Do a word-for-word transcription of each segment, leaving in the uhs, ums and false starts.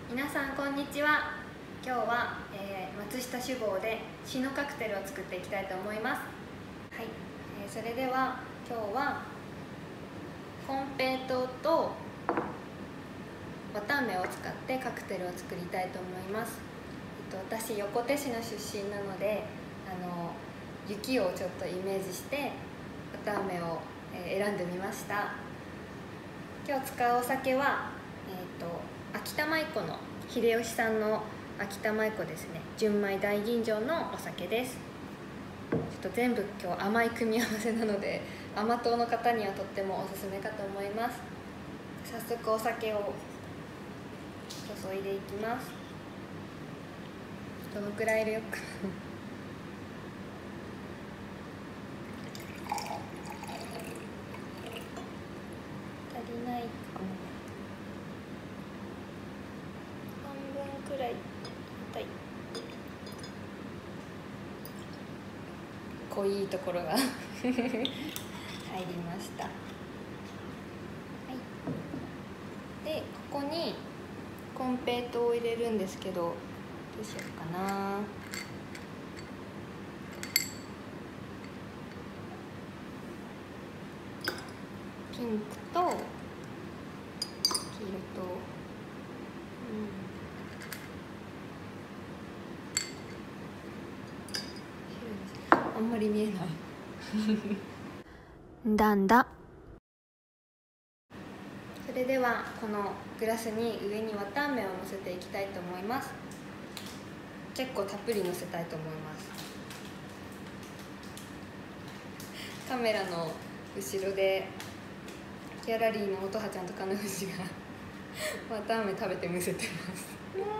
皆さんこんにちは。今日は、えー、松下酒豪でシのカクテルを作っていきたいと思います。はい、えー、それでは今日はコンペイトーと綿あめを使ってカクテルを作りたいと思います。えっと、私横手市の出身なので、あの雪をちょっとイメージして綿あめを、えー、選んでみました。今日使うお酒は、えー、と秋田舞子の秀吉さんの秋田舞子ですね。純米大吟醸のお酒です。ちょっと全部今日甘い組み合わせなので、甘党の方にはとってもおすすめかと思います。早速お酒を注いでいきます。どのくらい入れようかな足りないかも。半分くらいたい。濃いところが入りました。はい、でここにコンペイトーを入れるんですけど、どうしようかな。ピンクと黄色と、うん、あんまり見えないだんだ。それではこのグラスに上に綿あめをのせていきたいと思います。結構たっぷりのせたいと思います。カメラの後ろでギャラリーの音羽ちゃんとカヌフシが綿あめ食べてむせてます。おいしい。うん。ふ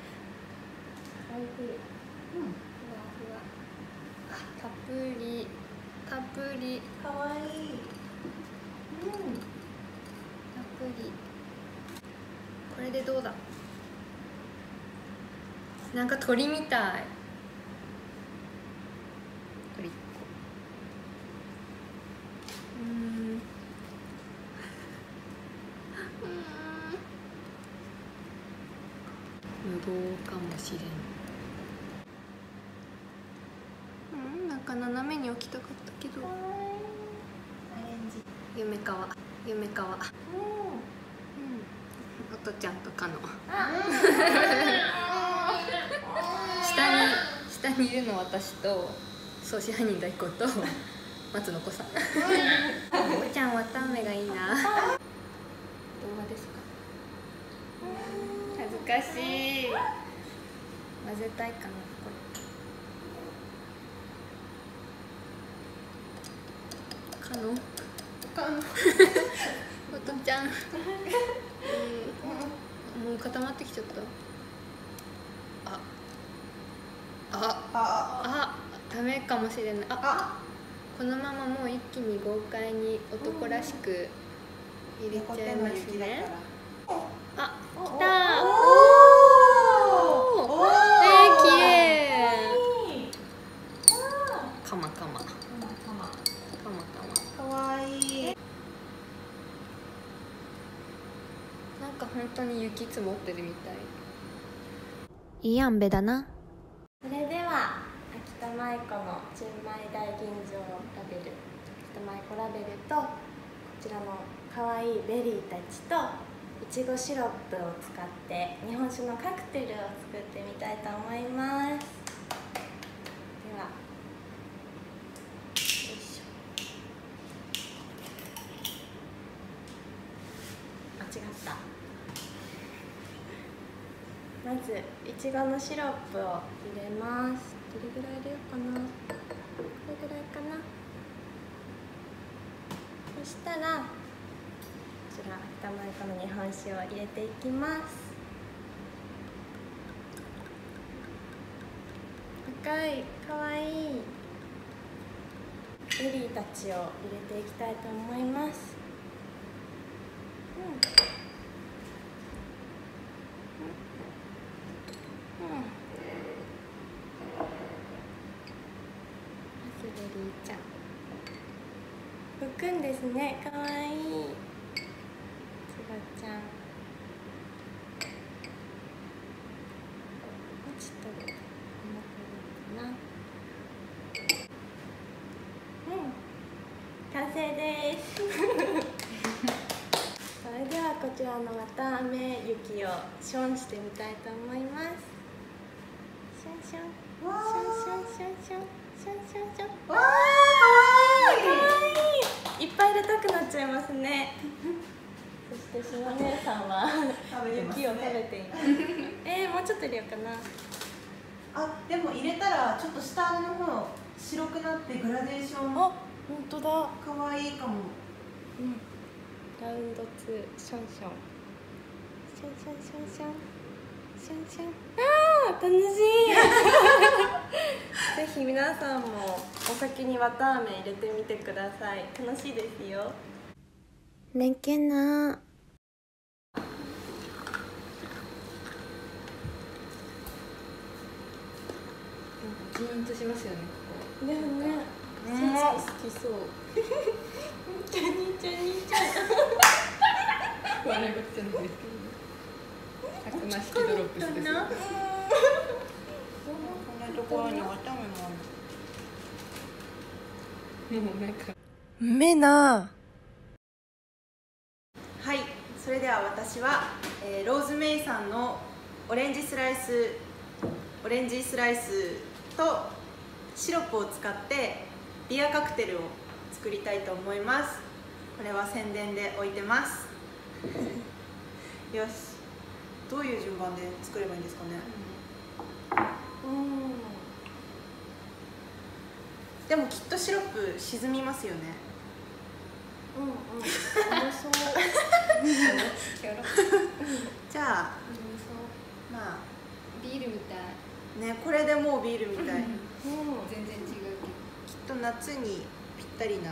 わふわ。あ、たっぷりたっぷり。 かわいい。うん。 たっぷり。これでどうだ。なんか鳥みたい。鳥っこ。うん。無謀かもしれん。うん、なんか斜めに置きたかったけど。 アレンジ。 夢かわ、夢かわ。うん。おとちゃんとかの。下に、下にいるの私と、総支配人代行と。松の子さん。おちゃん、綿あめがいいな。動画ですか。恥ずかしい。混ぜたいかな、これ。かの。 かの。 おとちゃん。うん、もう固まってきちゃった。あ。あ。あ。ダメかもしれない。あ。あ、このままもう一気に豪快に男らしく入れちゃいますね。あ、きたー。おお。えー、綺麗。かまかま。かまかま。かわいい。なんか本当に雪積もってるみたい。いいあんべだな。それでは秋田舞子の純米大吟醸ラベル、秋田舞子ラベルとこちらの可愛いベリーたちといちごシロップを使って日本酒のカクテルを作ってみたいと思います。では、よいしょ。間違った。まずいちごのシロップを入れます。どれぐらい入れようかな。これぐらいかな。そしたらこちら秋田舞子の日本酒を入れていきます。赤いかわいいベリーたちを入れていきたいと思います。ベリーちゃん浮くんですね。かわいい。ちごちゃん。 じゃああの綿あめ雪をションしてみたいと思います。シャンシャンシャンシャンシャンシャンシャンシャンシャン。わー、かわいい。かわいい。いっぱい入れたくなっちゃいますね。そしてしの姉さんは雪を食べています。えー、もうちょっと入れようかな。 あ、でも入れたらちょっと下の方白くなってグラデーション。 あ、本当だ。 可愛いかも。 うん。ラウンドツーシャンシャンシャンシャンシャンシャンシャンシャン。あー、楽しい。ぜひ皆さんもお酒に綿あめ入れてみてください。楽しいですよ。ねけな。 ジーンとしますよね、ここ。 ねえねえ。好きそう。ちゃにちゃにちゃ。 笑い事じゃないですけど。たくましきドロップスですよ。 こんなところに綿あめもある。 もうなんか。 めな。 はい、それでは私は、えー、ローズメイさんのオレンジスライスオレンジスライスとシロップを使ってビアカクテルを作りたいと思います。これは宣伝で置いてます。よし、どういう順番で作ればいいんですかね。 うん。 でもきっとシロップ沈みますよね。 うんうん。面白い。 じゃあ、まあビールみたい。 ね、これでもうビールみたい。 うん、全然違うけど。 きっと夏にぴったりな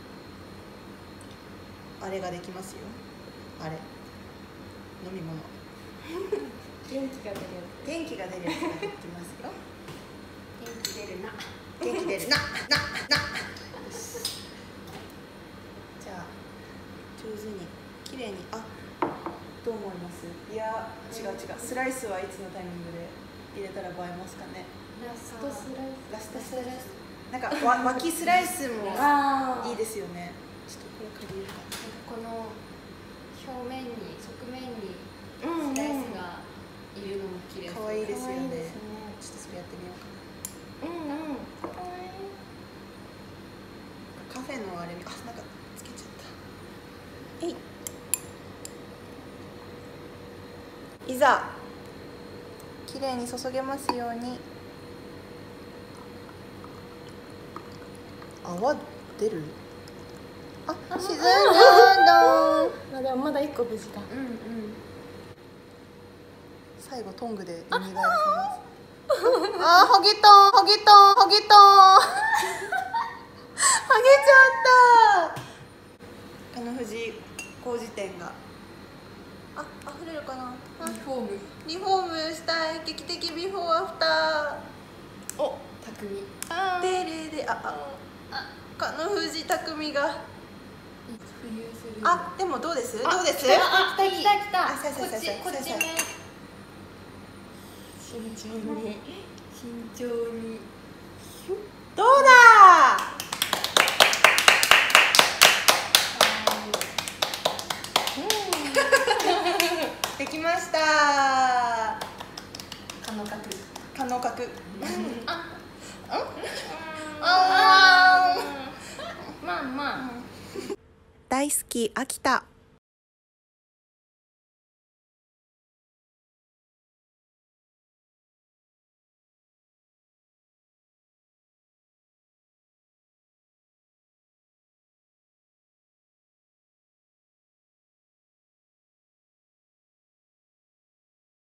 あれができますよ。あれ、飲み物。 元気が出るやつ。 元気が出るやつができますよ。 元気出るな。 元気出るな、な、な。じゃあ上手に綺麗に、あ、どう思います？いや、違う違う。スライスはいつのタイミングで入れたら映えますかね。 ラストスライス。 ラストスライス。なんかわ脇スライスもいいですよね。ちょっとこれ借りるかな。 この表面に側面にうんうん。 スライスがいるのも綺麗。 可愛いですよね。 可愛いですね。 ちょっとそれやってみようかな。 うんうん。可愛い。 カフェのあれに、あ、なんかつけちゃった。えい。いざ綺麗に注げますように。泡出る？あ、沈んだんだ。 あ、でもまだ一個無事だ。 うんうん。最後トングで蘇らせます。あ、はげた、はげた、はげた。はげちゃった。あの富士工事店が。あ、溢れるかな。 リフォーム。 リフォームしたい。劇的ビフォーアフター。 お、匠。 あでれで、あ、あ、かの富士匠が。 浮遊する。 あ、でもどうです？どうです？ あ、来た来た来た。 あ、そうそうそうそうこっち、こっちね。 慎重に。 慎重に。 どうだ。できました。 可能角。 可能角。 あ、 あまあまあ。 大好き秋田。